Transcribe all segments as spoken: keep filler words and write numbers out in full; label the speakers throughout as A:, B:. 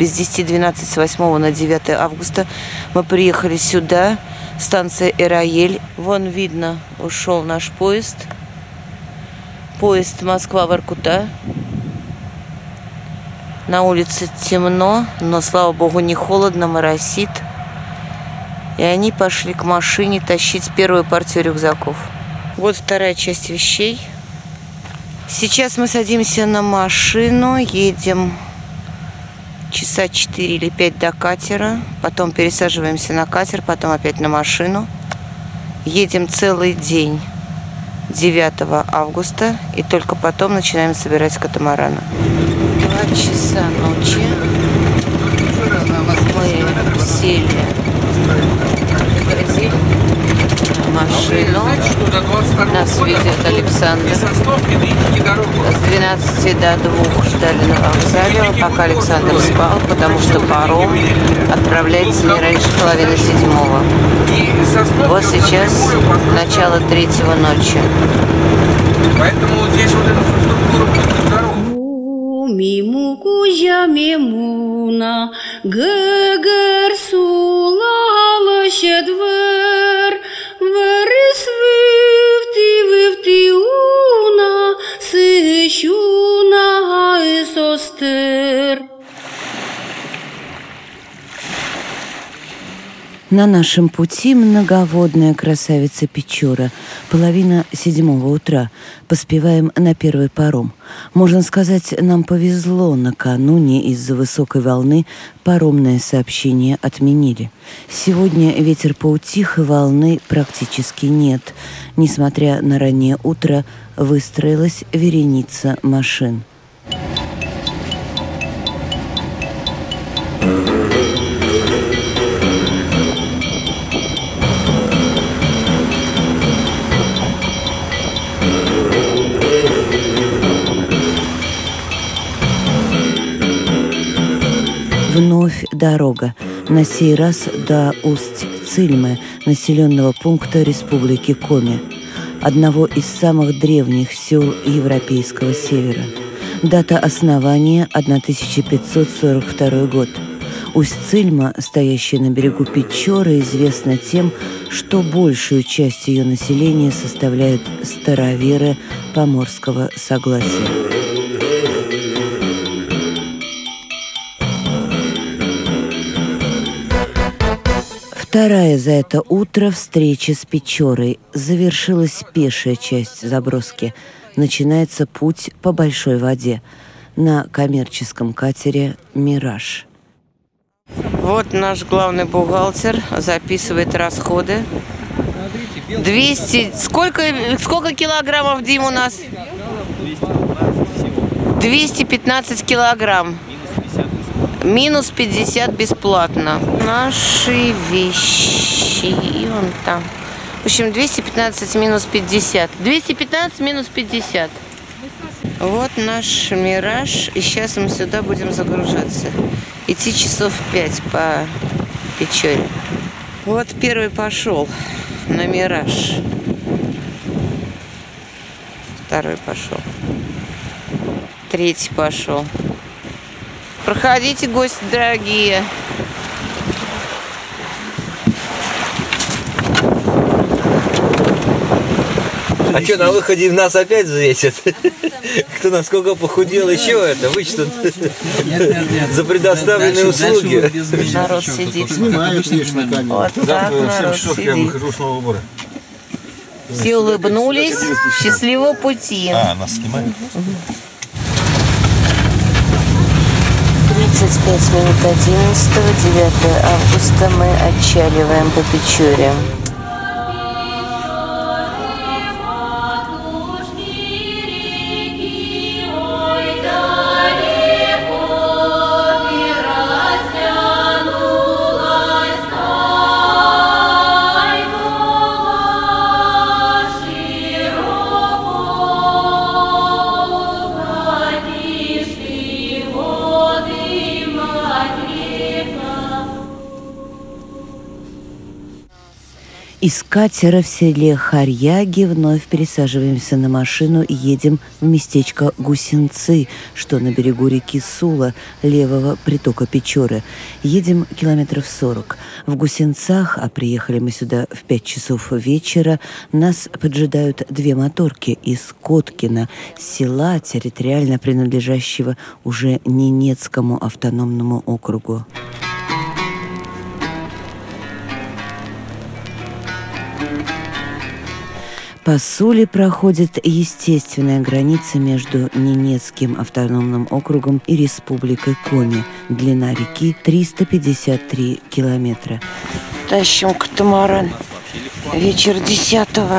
A: без десяти двенадцать с восьмого на девятое августа мы приехали сюда, станция Эраель. Вон видно, ушел наш поезд. Поезд Москва-Воркута. На улице темно, но, слава богу, не холодно, моросит. И они пошли к машине тащить первую партию рюкзаков. Вот вторая часть вещей. Сейчас мы садимся на машину, едем часа четыре или пять до катера. Потом пересаживаемся на катер, потом опять на машину. Едем целый день, девятого августа, и только потом начинаем собирать катамараны. Два часа ночи. Мы сели в машину. Нас везет Александр. С двенадцати до двух ждали на вокзале, пока Александр спал, потому что паром отправляется не раньше половины седьмого. Вот сейчас начало третьего ночи.
B: Поэтому здесь вот инфраструктура здоровая.
C: Миму кузя мимуна, гэгэр сулала щедвэр, вэрыс вывти вывти уна, сыщуна эсостер.
A: На нашем пути многоводная красавица Печора. Половина седьмого утра. Поспеваем на первый паром. Можно сказать, нам повезло. Накануне из-за высокой волны паромное сообщение отменили. Сегодня ветер поутих, и волны практически нет. Несмотря на раннее утро, выстроилась вереница машин. Вновь дорога, на сей раз до Усть-Цильмы, населенного пункта Республики Коми, одного из самых древних сел Европейского Севера. Дата основания тысяча пятьсот сорок второй год. Усть-Цильма, стоящая на берегу Печоры, известна тем, что большую часть ее населения составляют староверы Поморского согласия. Вторая за это утро встреча с Печорой. Завершилась пешая часть заброски. Начинается путь по большой воде на коммерческом катере «Мираж». Вот наш главный бухгалтер записывает расходы. двести... Сколько, сколько килограммов, Дим, у нас? двести пятнадцать килограмм. Минус пятьдесят бесплатно. Наши вещи. И вон там. В общем, двести пятнадцать минус пятьдесят. двести пятнадцать минус пятьдесят. Вот наш «Мираж». И сейчас мы сюда будем загружаться. Идти часов пять по Печоре. Вот первый пошел на «Мираж». Второй пошел. Третий пошел. Проходите, гости дорогие.
D: А что, на выходе нас опять взвесят? Кто насколько похудел, еще это вычтут за предоставленные услуги.
A: Народ сидит. Вот так народ сидит. Все улыбнулись. Счастливого пути.
E: А, нас снимают?
A: тридцать пять минут одиннадцатого, девятого августа мы отчаливаем по Печоре. Из катера в селе Харьяги вновь пересаживаемся на машину и едем в местечко Гусинцы, что на берегу реки Сула, левого притока Печоры. Едем километров сорок. В Гусинцах, а приехали мы сюда в пять часов вечера, нас поджидают две моторки из Коткина, села, территориально принадлежащего уже Ненецкому автономному округу. По Суле проходит естественная граница между Ненецким автономным округом и Республикой Коми. Длина реки триста пятьдесят три километра. Тащим катамаран. Вечер десятого.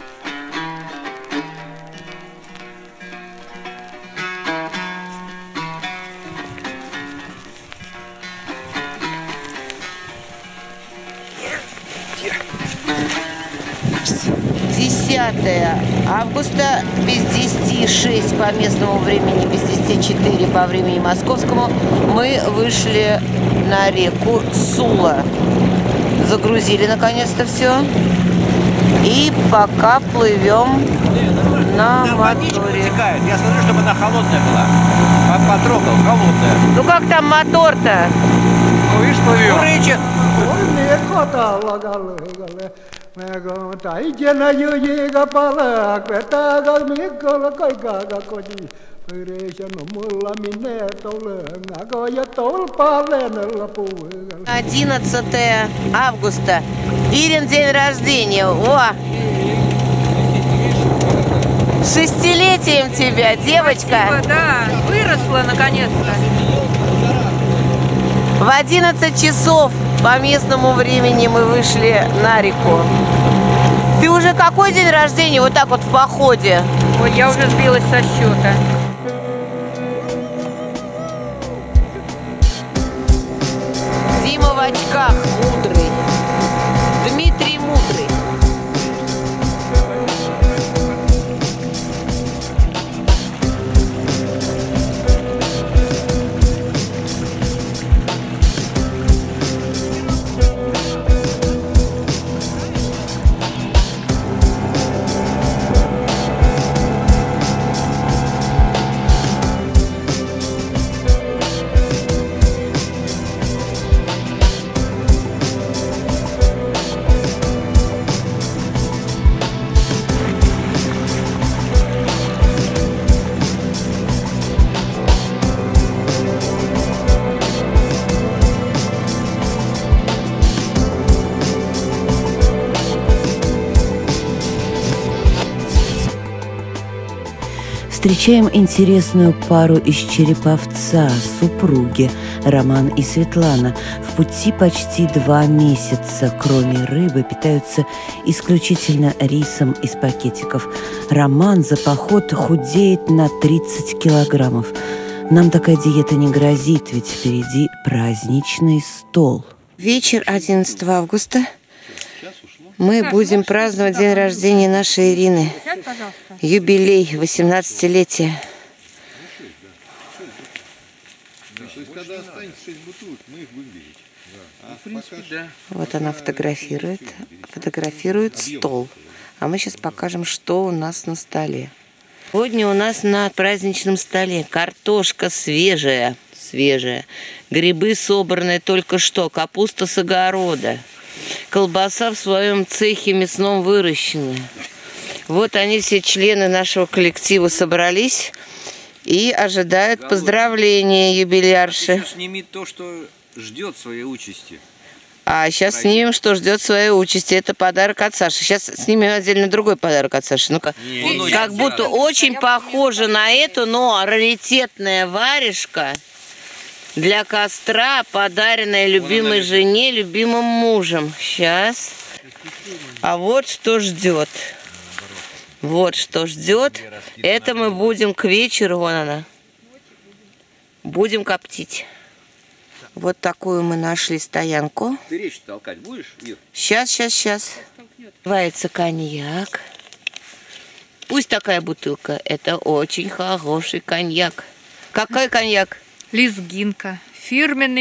A: десятое августа, без десяти шесть по местному времени, без десяти четыре по времени московскому, мы вышли на реку Сула. Загрузили наконец-то все. И пока плывем на моторе.
D: Я смотрю, чтобы она холодная была. Потрогал, холодная.
A: Ну как там мотор-то?
D: Ну видишь, плывем.
A: одиннадцатое августа. Ирин день рождения. О! С шестилетием тебя, девочка.
E: Спасибо, да, выросла наконец-то.
A: В одиннадцать часов по местному времени мы вышли на реку. Ты уже какой день рождения вот так вот в походе?
E: Вот я уже сбилась со счета.
A: Дима в очках, мудрый. Дмитрий мудрый. Встречаем интересную пару из Череповца, супруги Роман и Светлана. В пути почти два месяца, кроме рыбы, питаются исключительно рисом из пакетиков. Роман за поход худеет на тридцать килограммов. Нам такая диета не грозит, ведь впереди праздничный стол. Вечер одиннадцатого августа. Мы будем праздновать день рождения нашей Ирины. Юбилей, восемнадцатилетие. Вот она фотографирует. Фотографирует стол. А мы сейчас покажем, что у нас на столе. Сегодня у нас на праздничном столе картошка свежая. Свежая. Грибы собранные только что. Капуста с огорода. Колбаса в своем цехе мясном выращенная. Вот они, все члены нашего коллектива, собрались и ожидают поздравления юбилярши.
D: Сними то, что ждет своей участи.
A: А сейчас снимем, что ждет своей участи. Это подарок от Саши. Сейчас снимем отдельно другой подарок от Саши. Ну-ка, как будто очень похоже на эту, но раритетная варежка для костра, подаренная любимой жене, любимым мужем. Сейчас. А вот что ждет. Вот что ждет. Это мы будем к вечеру, вон она. Будем коптить. Вот такую мы нашли стоянку.
D: Ты речь толкать будешь, Ир?
A: Сейчас, сейчас, сейчас. Называется коньяк. Пусть такая бутылка. Это очень хороший коньяк. Какой коньяк?
E: Лезгинка. Фирменный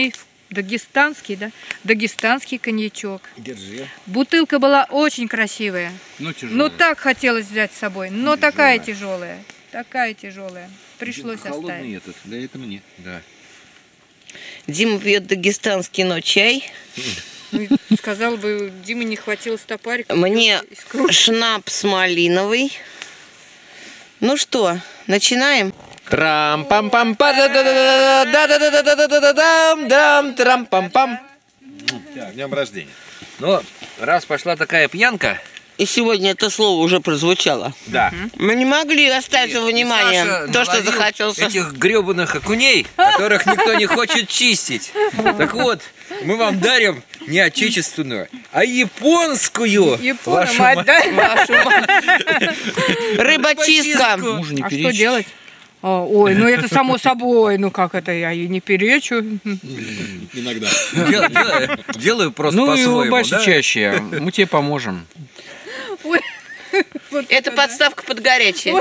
E: Дагестанский, да? Дагестанский коньячок.
B: Держи.
E: Бутылка была очень красивая.
B: Ну, тяжелый.
E: Но так хотелось взять с собой. Но такая тяжелая. Такая тяжелая. Пришлось
B: Холодный
E: оставить.
B: этот, да это мне. Да.
A: Дима пьет дагестанский, но чай.
E: Ну, сказал бы, Диме не хватило стопарика.
A: Мне шнапс малиновый. Ну что, начинаем?
D: трам пам пам па да да да да да да да да да да дам дам трам пам пам.
B: Днем рождения.
D: Ну, раз пошла такая пьянка.
A: И сегодня это слово уже прозвучало.
D: Да.
A: Мы не могли оставить
D: И
A: вниманием
D: Саша
A: то, что
D: наловил
A: захотелся.
D: этих гребаных окуней, которых никто не хочет чистить. Так вот, мы вам дарим не отечественную, а японскую.
E: Япона,
D: Вашу
E: мать,
D: мать.
E: да?
A: Рыбочистка.
D: Мужу не
E: А что
D: перечить.
E: делать? А, ой, ну это само собой, ну как это, я и не перечу.
B: Иногда.
D: Дел- Делаю, делаю просто
F: Ну и
D: по-своему.
F: улыбайся
D: да?
F: чаще, мы тебе поможем.
E: Ой, вот
A: Это
E: да.
A: подставка под горячее.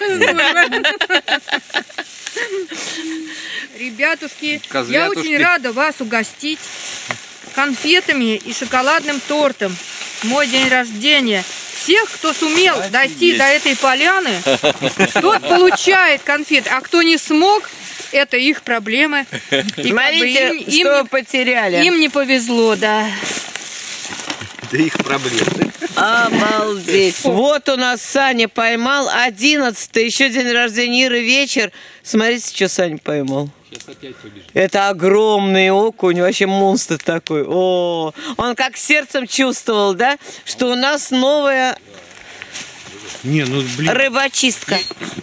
E: Ребятушки, я
D: Козлятушки.
E: очень рада вас угостить конфетами и шоколадным тортом. Мой день рождения. Всех, кто сумел дойти до этой поляны, тот получает конфеты. А кто не смог, это их проблемы. И как бы
A: Смотрите,
E: им, им
A: что
E: не-
A: потеряли.
E: им не повезло, да.
D: Да их проблемы.
A: Обалдеть. Вот у нас Саня поймал одиннадцатый, еще день рождения Иры вечер. Смотрите, что Саня поймал. Это огромный окунь, вообще монстр такой. О, он как сердцем чувствовал, да, что у нас новая
B: Не, ну блин.
A: рыбочистка.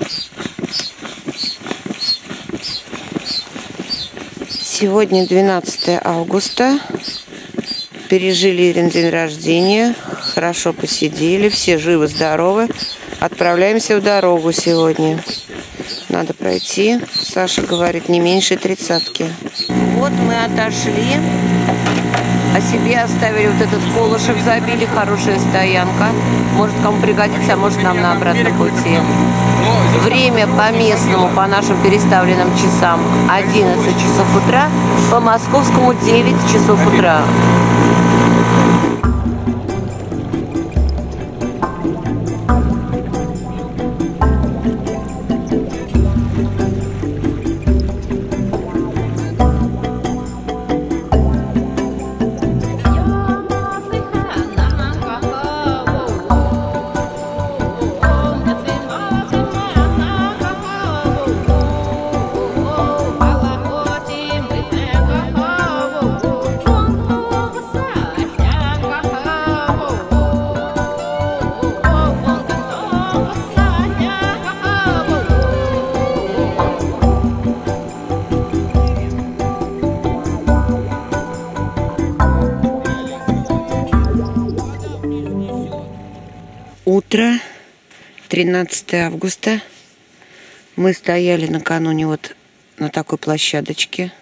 A: Сегодня двенадцатое августа. Пережили Ирин день рождения. Хорошо посидели. Все живы-здоровы. Отправляемся в дорогу сегодня. Надо пройти. Саша говорит, не меньше тридцатки. Вот мы отошли. А себе оставили вот этот колышек, забили. Хорошая стоянка. Может, кому пригодится, а может, нам на обратном пути. Время по местному, по нашим переставленным часам одиннадцать часов утра, по московскому девять часов утра. Утро, тринадцатое августа. Мы стояли накануне вот на такой площадочке.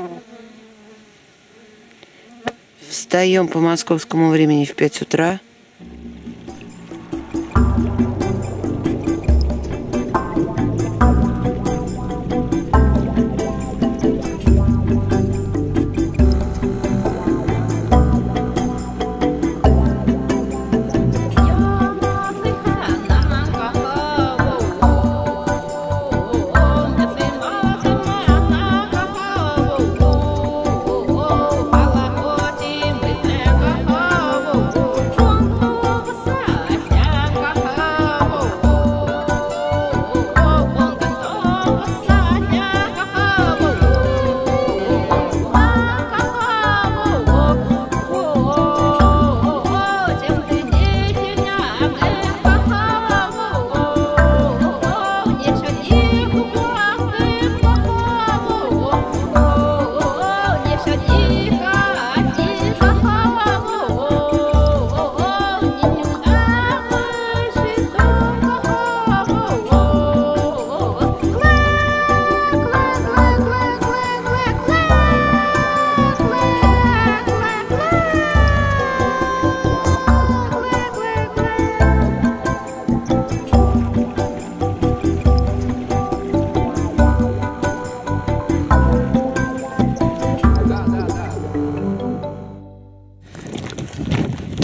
A: Встаем по московскому времени в пять утра.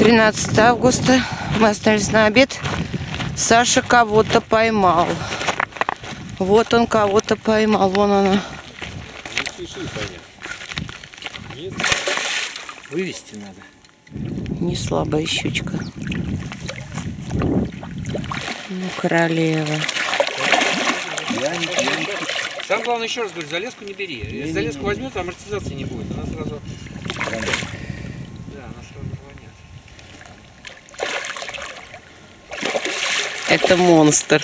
A: тринадцатое августа. Мы остались на обед. Саша кого-то поймал. Вот он кого-то поймал. Вон она.
F: Вывести надо.
A: Не слабая щучка. Ну, королева.
F: Самое главное, еще раз говорю, залезку не бери. Если залезку возьмет, амортизации не будет. Она сразу... Да, она сразу звонит.
A: Это монстр.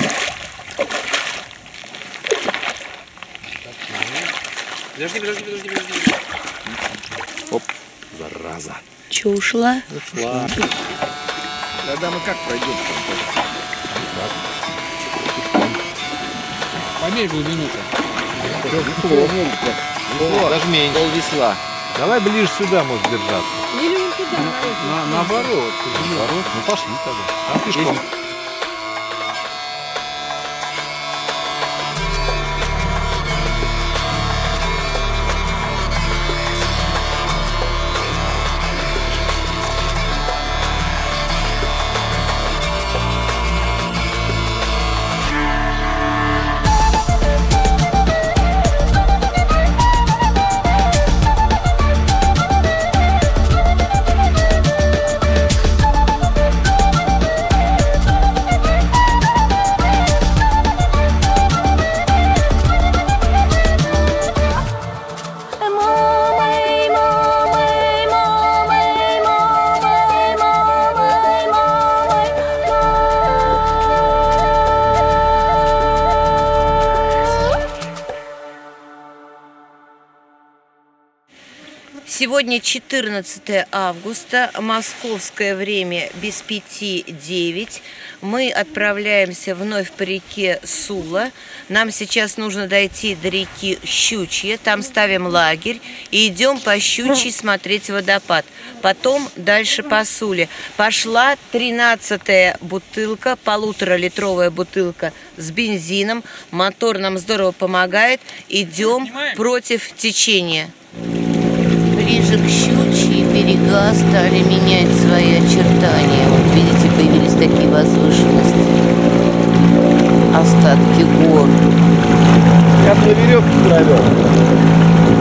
F: Подожди, подожди, подожди, подожди.
B: Оп, зараза.
A: Че, ушла?
B: Ушла. Тогда мы как пройдем?
F: Померь глубину-то.
B: Даже меньше. Пол весла. Давай ближе сюда, может держаться.
E: Или он туда,
F: На, наоборот.
B: Наоборот, ну пошли тогда. А пешком.
A: Сегодня четырнадцатое августа, московское время без пяти девять. Мы отправляемся вновь по реке Сула. Нам сейчас нужно дойти до реки Щучья, там ставим лагерь и идем по Щучьей смотреть водопад. Потом дальше по Суле. Пошла тринадцатая бутылка, полуторалитровая бутылка с бензином. Мотор нам здорово помогает. Идем против течения. Ближе к Щучьей берега стали менять свои очертания. Вот видите, появились такие возвышенности. Остатки гор.
B: Я бы на веревке провел.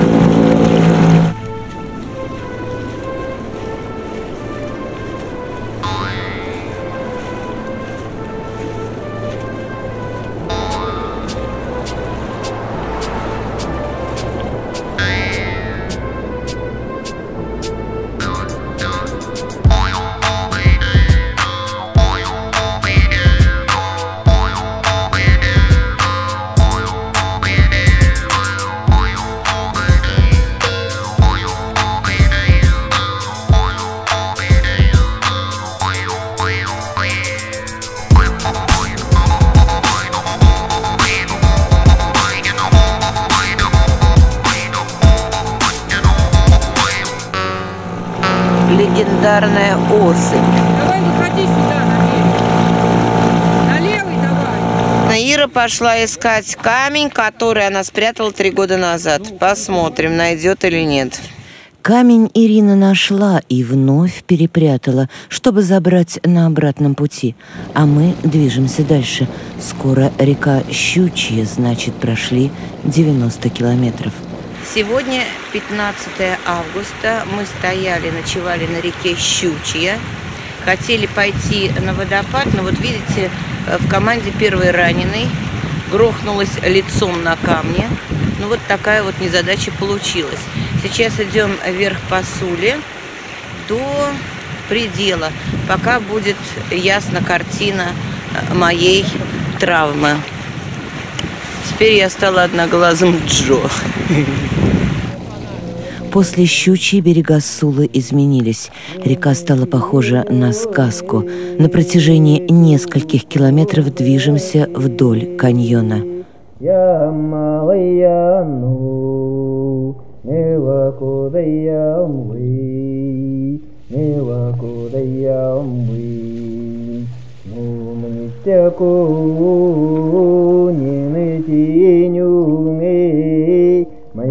A: Легендарная особь.
E: Давай выходи сюда, на берег. На левый давай.
A: Ира пошла искать камень, который она спрятала три года назад. Посмотрим, найдет или нет.
G: Камень Ирина нашла и вновь перепрятала, чтобы забрать на обратном пути. А мы движемся дальше. Скоро река Щучья, значит, прошли девяносто километров.
A: Сегодня пятнадцатое августа. Мы стояли, ночевали на реке Щучья. Хотели пойти на водопад, но вот видите, в команде первый раненый грохнулась лицом на камне. Ну вот такая вот незадача получилась. Сейчас идем вверх по Суле до предела, пока будет ясна картина моей травмы. Теперь я стала одноглазым Джо.
G: После Щучьей берега Сулы изменились. Река стала похожа на сказку. На протяжении нескольких километров движемся вдоль каньона.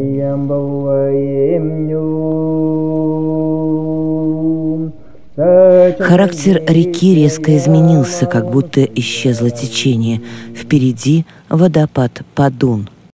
H: Sa
G: Характер реки резко изменился, как будто исчезло течение. Впереди водопад Падун.